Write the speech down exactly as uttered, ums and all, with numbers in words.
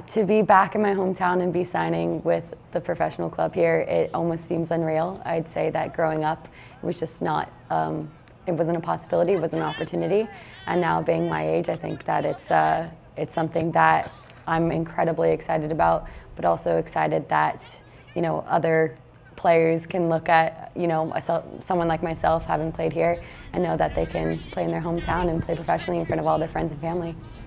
to be back in my hometown and be signing with the professional club here, it almost seems unreal. I'd say that growing up, it was just not, um, it wasn't a possibility, it wasn't an opportunity. And now being my age, I think that it's, uh, it's something that I'm incredibly excited about, but also excited that, you know, other players can look at, you know, myself, someone like myself having played here and know that they can play in their hometown and play professionally in front of all their friends and family.